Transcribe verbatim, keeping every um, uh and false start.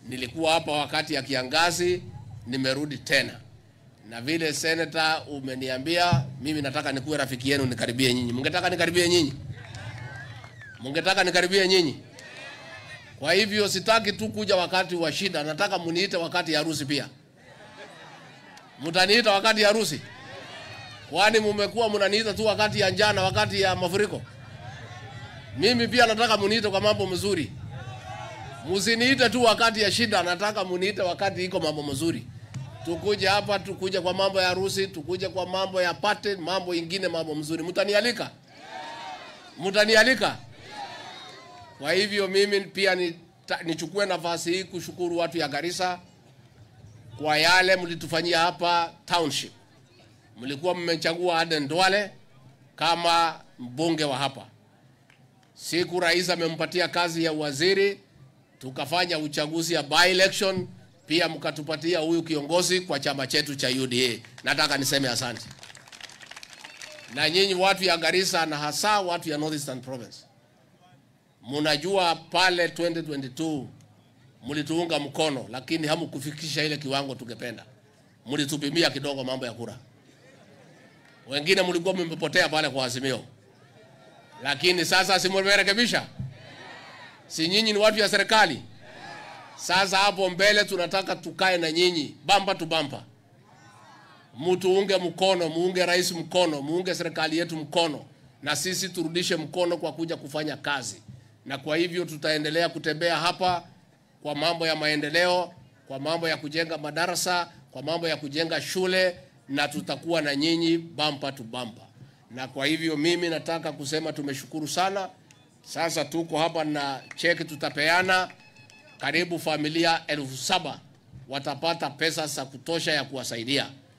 Nilikuwa hapa wakati ya kiangazi, nimerudi tena. Na vile senator umeniambia, mimi nataka nikuwe rafiki yenu, nikaribie nyinyi. Mungetaka nikaribie nyinyi? Mungetaka nikaribie nyinyi? Kwa hivyo sitaki tu kuja wakati wa shida, nataka muniite wakati ya harusi pia. Mutaniita wakati ya harusi? Kwani mumekuwa mnaniita tu wakati ya njaa na wakati ya mafuriko? Mimi pia nataka muniite kwa mambo mzuri. Musiniite tu wakati ya shida, nataka muniite wakati iko mambo mzuri. Tukuje hapa, tukuje kwa mambo ya harusi, tukuje kwa mambo ya pate, mambo ingine, mambo mzuri. Mutanialika? Mutanialika? Kwa hivyo mimi pia nichukue nafasi hii kushukuru watu ya Garissa kwa yale mlitufanyia hapa township. Mlikuwa mmechagua Aden Duale kama mbunge wa hapa. Siku rais amempatia kazi ya waziri, tukafanya uchaguzi ya by election, pia mkatupatia huyu kiongozi kwa chama chetu cha U D A. Nataka niseme asante. Na nyinyi watu ya Garissa na hasa watu ya Northeastern Province, munajua pale twenty twenty-two mlituunga mkono, lakini hamukufikisha ile kiwango tungependa. Mlitupimia kidogo mambo ya kura. Wengine mlikuwa mmepotea pale kwa Azimio. Lakini sasa si mmerekebisha? Si nyinyi ni watu ya serikali? Sasa hapo mbele tunataka tukae na nyinyi bamba tu bamba. Mutuunge mkono, muunge rais mkono, muunge serikali yetu mkono, na sisi turudishe mkono kwa kuja kufanya kazi. Na kwa hivyo tutaendelea kutembea hapa kwa mambo ya maendeleo, kwa mambo ya kujenga madarasa, kwa mambo ya kujenga shule, na tutakuwa na nyinyi bamba tu bamba. Na kwa hivyo mimi nataka kusema tumeshukuru sana. Sasa tuko hapa na cheki tutapeana, karibu familia elfu saba watapata pesa za kutosha ya kuwasaidia.